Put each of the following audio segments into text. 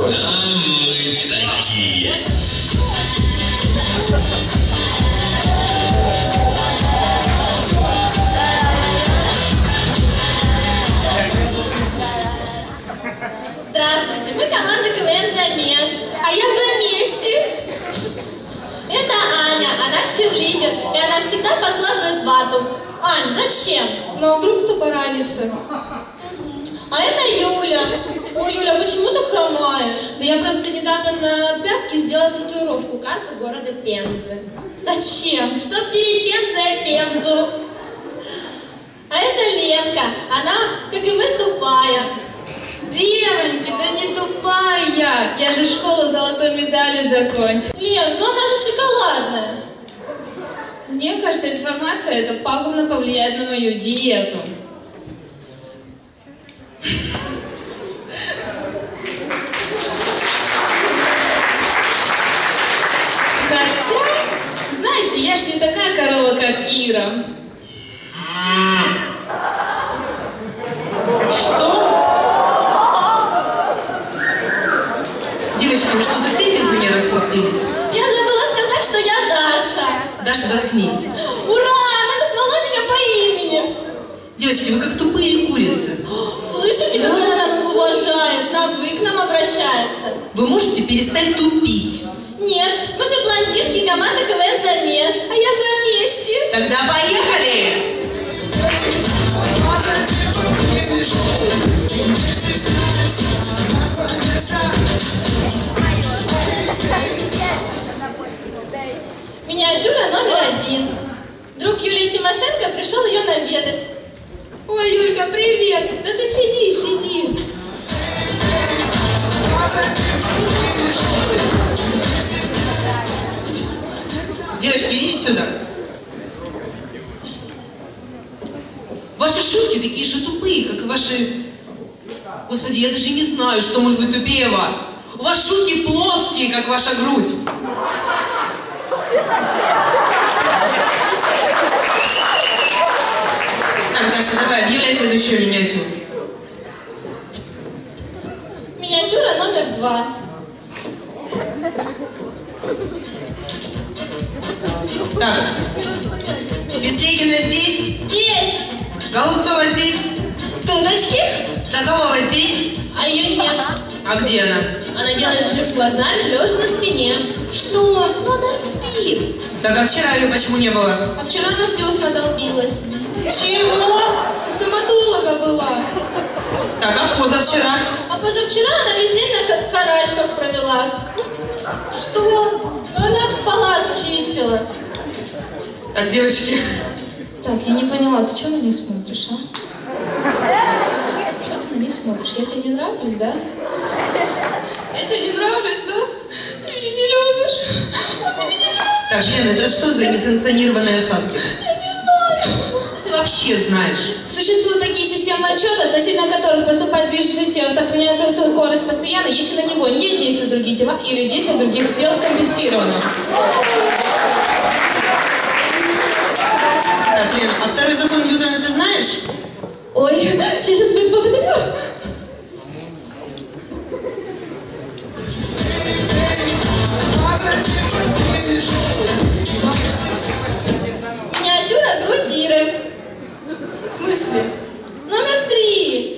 мы такие. Здравствуйте, мы команда КВН «Замес». А я за Месси. Это Аня, она чирлидер, и она всегда подкладывает вату. Ань, зачем? Ну, а вдруг кто поранится? А это Юля. Ой, Юля, почему ты хромаешь? Да я просто недавно на пятке сделала татуировку, карту города Пензы. Зачем? Чтоб тереть Пензу и Пемзу. А это Ленка, она, как и мы, тупая. Девоньки, да не тупая я же школу золотой медали закончила. Лен, ну она же шоколадная. Мне кажется, информация эта пагубно повлияет на мою диету. Хотя, знаете, я ж не такая корова, как Ира. Что? Девочки, вы что, совсем без меня распустились? Я забыла сказать, что я Даша. Даша, заткнись. Ура! Она назвала меня по имени. Девочки, вы как тупые курицы. Слышите, как она нас уважает? На «вы» к нам обращается. Вы можете перестать тупить? Нет, мы же блондинки, команда КВН «Замес». А я за Месси. Тогда поехали! Миниатюра номер 1. Друг Юлии Тимошенко пришел ее наведать. Ой, Юлька, привет! Да ты сиди. Девочки, идите сюда. Ваши шутки такие же тупые, как и ваши... Господи, я даже не знаю, что может быть тупее вас. У вас шутки плоские, как ваша грудь. Так, Даша, давай, объявляй следующую миниатюру. Миниатюра номер 2. Так, Беслегина здесь, Здесь. Голубцова здесь, Тудочки. Соколова здесь. А ее нет. А где она? Она делает сжиг глазами, лежа на спине. Что? Ну она спит. Так, а вчера ее почему не было? А вчера она в десна долбилась. Чего? У стоматолога была. Так, а позавчера? А позавчера она весь день на карачках провела. Что? Ну, она палас чистила. Так, девочки. Так, я не поняла, ты что на нее смотришь, а? Что ты на нее смотришь? Я тебе не нравлюсь, да? Я тебе не нравлюсь, да? Ты меня не любишь. Он меня не любит. Так, Лена, это что за несанкционированные осадки? Я не знаю. Ты вообще знаешь. Существуют такие системы отчета, относительно которых поступает движущее тело, сохраняя свою скорость постоянно, если на него не действуют другие дела или действия других тел скомпенсировано. Так, Лен, а второй закон Ньютона ты знаешь? Ой, я сейчас повторю. Миниатюра грудиры. В смысле? Номер 3.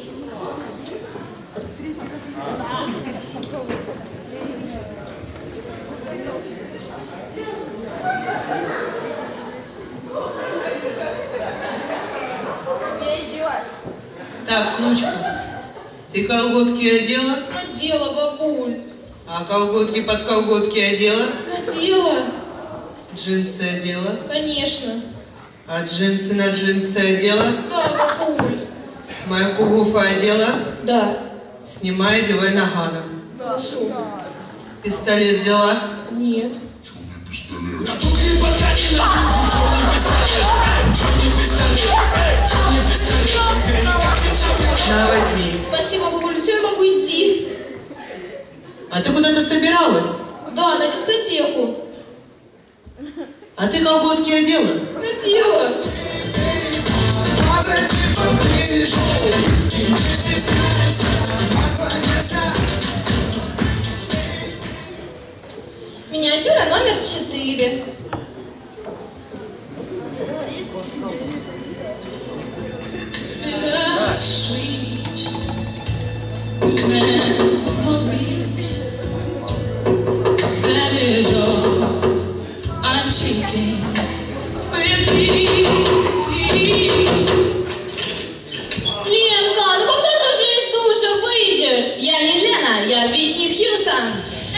Так, внучка, ты колготки одела? Надела, бабуль. А колготки под колготки одела? Надела. Джинсы одела? Конечно. А джинсы на джинсы одела? Да, бабуль. Мою кугуфу одела? Да. Снимай, одевай нагана. Хорошо. Пистолет взяла? Нет. На, возьми. Спасибо, бабуль. Все, я могу идти. А ты куда-то собиралась? Да, на дискотеку. А ты колготки одела? Надела. номер 4. That is all I'm taking with me. Ленка, ну когда ты же из душа выйдешь? Я не Лена, я Витни Хьюсон.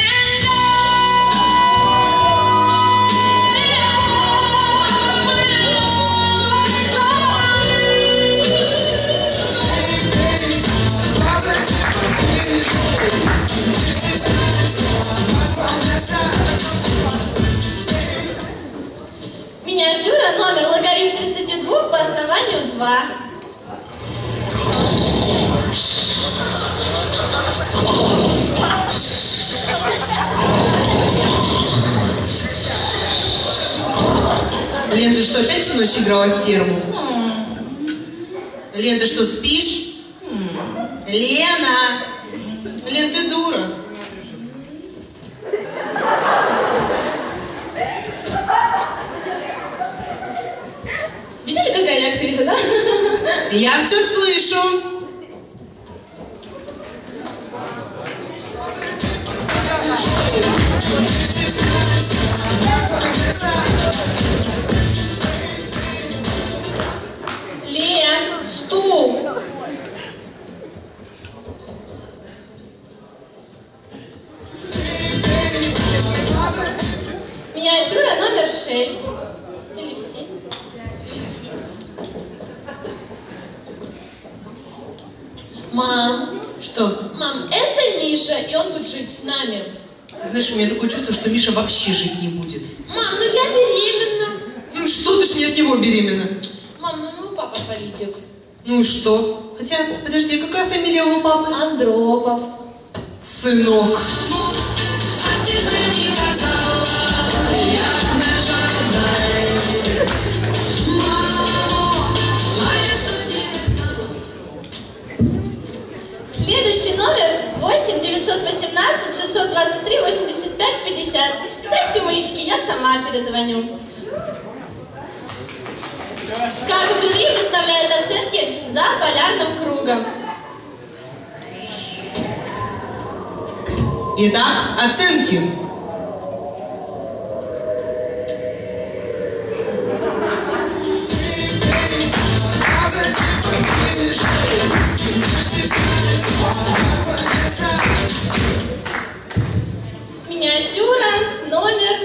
Миниатюра номер логарифм 32 по основанию 2. Лен, ты что, опять всю ночь играла в ферму? Лен, ты что, спишь? Лена! Лен, ты дура. Видели, какая я актриса, да? Я все слышу. Лен, стул. Миниатюра номер 6. Или 7. Мам, Что? мам, это Миша, и он будет жить с нами. Знаешь, у меня такое чувство, что Миша вообще жить не будет. Мам, ну я беременна. Ну что ты ж не от него беременна? Мам, ну мой папа политик. Ну и что? Хотя, подожди, какая фамилия у папы? Андропов. Сынок. Следующий номер 8 918 623 85 50. Дайте маячки, я сама перезвоню. Как жюри выставляет оценки за полярным кругом? Итак, оценки. Миниатюра номер...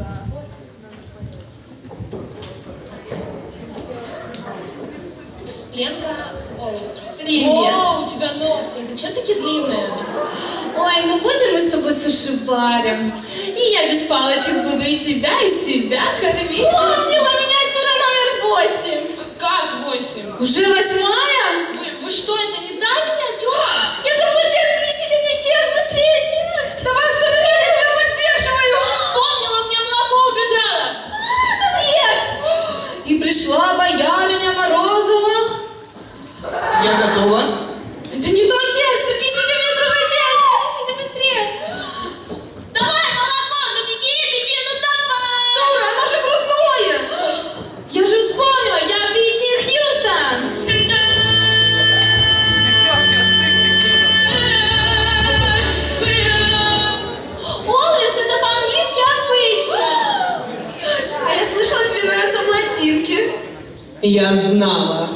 Ленка, ой, Привет. О, у тебя ногти, зачем такие длинные? Ой, ну будем мы с тобой суши-барем. И я без палочек буду и тебя, и себя кормить. Вспомнила миниатюра номер 8. Как 8? Уже 8-я? Вы что, это не та миниатюра? Я забыла текст, принесите мне текст, быстрее текст. Давай быстрее, я тебя поддерживаю. Вспомнила, у меня молоко убежало. Текст. И пришла боярыня Морозова. Я готова. Это не тот текст, принесите мне другой текст, принесите быстрее. Давай, молоко, ну беги, ну давай. Дура, оно же грудное. Я же вспомнила, я Витни Хьюстон. Олвис, это по-английски обычно. А я слышала, тебе нравятся блондинки. Я знала.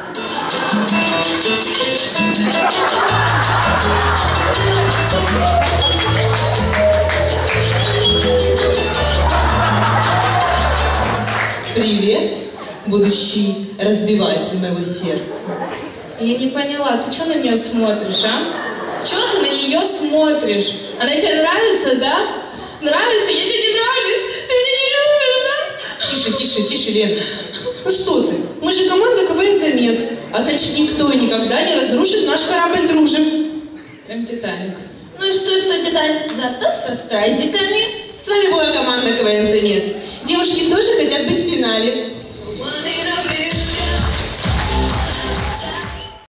Привет, будущий разбиватель моего сердца. Я не поняла, ты что на нее смотришь, а? Что ты на нее смотришь? Она тебе нравится, да? Нравится? Я тебе не нравлюсь? Ты меня не любишь, да? Тише, тише, тише, Лен. Ну что ты? Мы же команда КВН «Замес». А значит, никто и никогда не разрушит наш корабль дружим. Прям Титаник. Ну и что, Титаник? Зато со стразиками. С вами была команда КВН «Замес». Девушки тоже хотят быть в финале. One